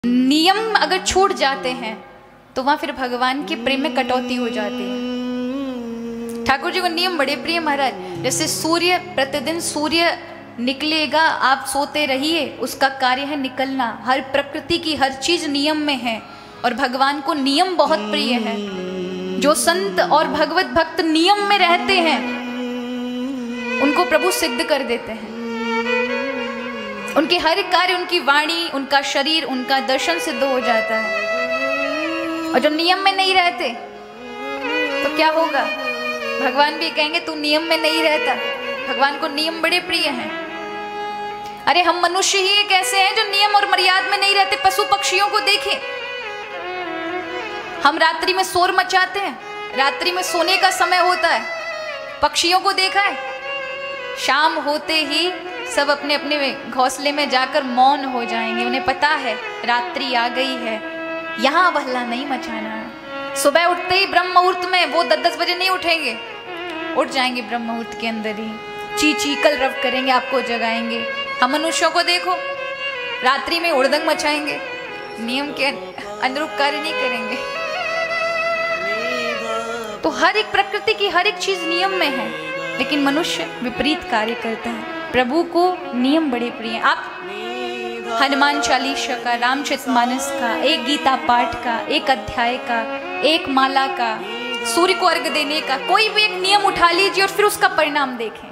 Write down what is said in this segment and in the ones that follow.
नियम अगर छूट जाते हैं तो वहां फिर भगवान के प्रेम में कटौती हो जाती है। ठाकुर जी को नियम बड़े प्रिय महाराज। जैसे सूर्य प्रतिदिन सूर्य निकलेगा, आप सोते रहिए, उसका कार्य है निकलना। हर प्रकृति की हर चीज नियम में है और भगवान को नियम बहुत प्रिय है। जो संत और भगवत भक्त नियम में रहते हैं उनको प्रभु सिद्ध कर देते हैं। उनके हर कार्य, उनकी वाणी, उनका शरीर, उनका दर्शन सिद्ध हो जाता है। और जो नियम में नहीं रहते तो क्या होगा? भगवान भी कहेंगे तू नियम में नहीं रहता। भगवान को नियम बड़े प्रिय हैं। अरे हम मनुष्य ही एक ऐसे हैं जो नियम और मर्यादा में नहीं रहते। पशु पक्षियों को देखें, हम रात्रि में शोर मचाते हैं, रात्रि में सोने का समय होता है। पक्षियों को देखा है, शाम होते ही सब अपने अपने घोंसले में जाकर मौन हो जाएंगे। उन्हें पता है रात्रि आ गई है, यहाँ बहला नहीं मचाना है। सुबह उठते ही ब्रह्म मुहूर्त में, वो 10-10 बजे नहीं उठेंगे, उठ जाएंगे ब्रह्म मुहूर्त के अंदर ही, ची ची कलरव करेंगे, आपको जगाएंगे। हम मनुष्यों को देखो, रात्रि में उड़दंग मचाएंगे, नियम के अनुरूप कार्य नहीं करेंगे। तो हर एक प्रकृति की हर एक चीज नियम में है, लेकिन मनुष्य विपरीत कार्य करता है। प्रभु को नियम बड़े प्रिय हैं। आप हनुमान चालीसा का, रामचरितमानस का, एक गीता पाठ का, एक अध्याय का, एक माला का, सूर्य को अर्घ देने का, कोई भी एक नियम उठा लीजिए और फिर उसका परिणाम देखें।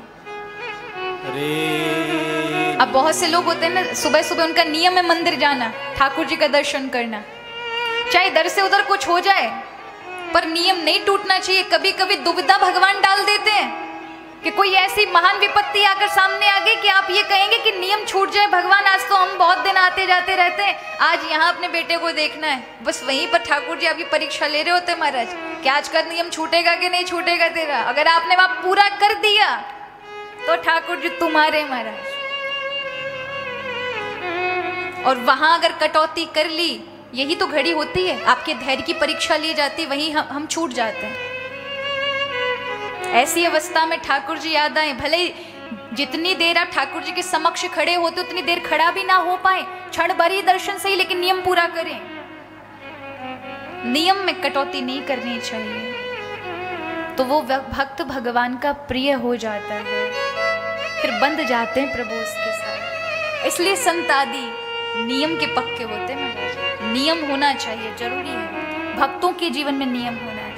अब बहुत से लोग होते हैं ना, सुबह सुबह उनका नियम है मंदिर जाना, ठाकुर जी का दर्शन करना। चाहे इधर से उधर कुछ हो जाए पर नियम नहीं टूटना चाहिए। कभी कभी दुविधा भगवान डाल देते हैं कि कोई ऐसी महान विपत्ति आकर सामने आ गई कि आप ये कहेंगे कि नियम छूट जाए। भगवान आज तो हम बहुत दिन आते जाते रहते हैं, आज यहाँ अपने बेटे को देखना है। बस वहीं पर ठाकुर जी आपकी परीक्षा ले रहे होते हैं महाराज, कि आज का नियम छूटेगा कि नहीं छूटेगा तेरा। अगर आपने वहां पूरा कर दिया तो ठाकुर जी तुम्हारे महाराज, और वहां अगर कटौती कर ली, यही तो घड़ी होती है, आपके धैर्य की परीक्षा ली जाती है, वहीं हम छूट जाते हैं। ऐसी अवस्था में ठाकुर जी याद आए। भले जितनी देर आप ठाकुर जी के समक्ष खड़े होते उतनी देर खड़ा भी ना हो पाए, क्षण भर ही दर्शन सही, लेकिन नियम पूरा करें। नियम में कटौती नहीं करनी चाहिए, तो वो भक्त भगवान का प्रिय हो जाता है, फिर बंध जाते हैं प्रभु उसके साथ। इसलिए संत आदि नियम के पक्के होते हैं महाराज। नियम होना चाहिए, जरूरी है। भक्तों के जीवन में नियम होना है।